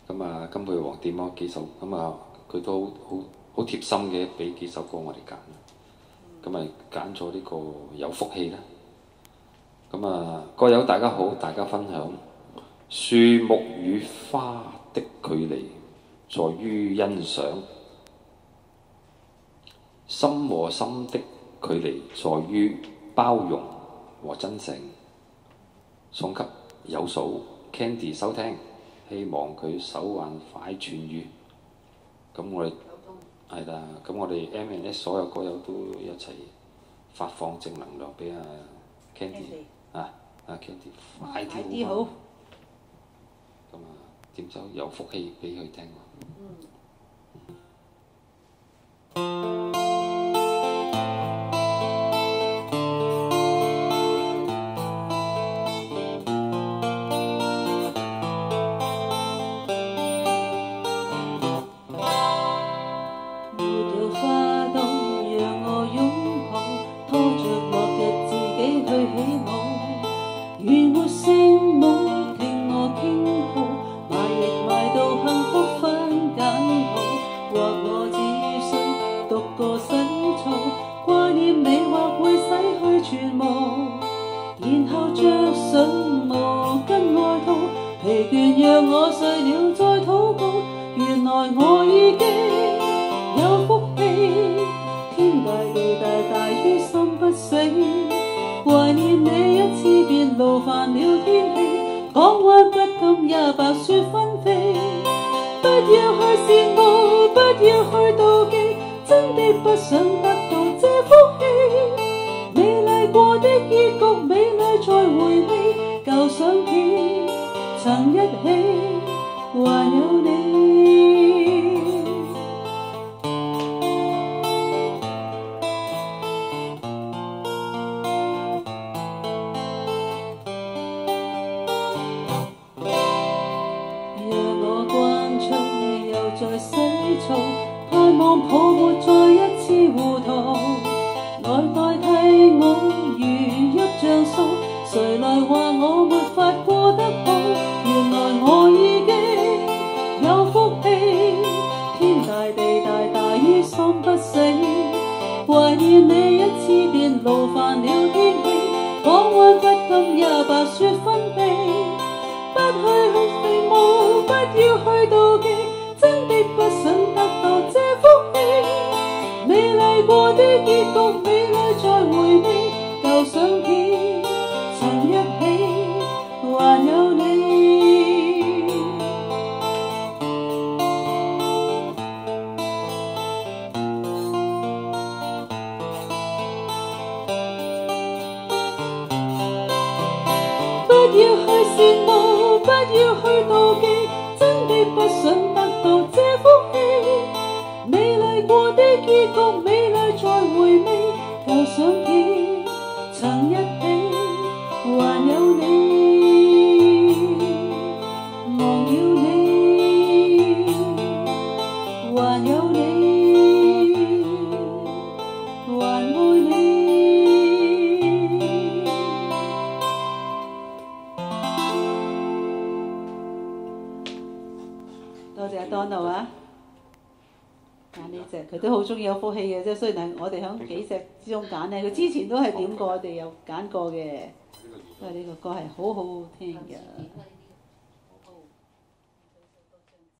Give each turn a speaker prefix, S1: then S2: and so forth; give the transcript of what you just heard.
S1: 咁啊，金佩王點咗幾首，咁啊佢都好貼心嘅，俾幾首歌我哋揀。咁咪揀咗呢個有福氣啦。咁啊，各友大家好，大家分享樹木與花的距離在於欣賞，心和心的距離在於包容和真誠。送給有數 Candy 收聽，希望佢手患快痊愈。咁我哋係啦，咁我哋 M&S 所有歌友都一齊發放正能量俾阿 Candy 啊，Candy 快啲好。咁啊，點首有福氣俾佢聽喎。
S2: Donald 啊，揀呢隻佢都好中意有福氣嘅啫。雖然係我哋響幾隻之中揀咧，佢之前都係點過，我哋有揀過嘅。因為呢個歌係好好聽嘅。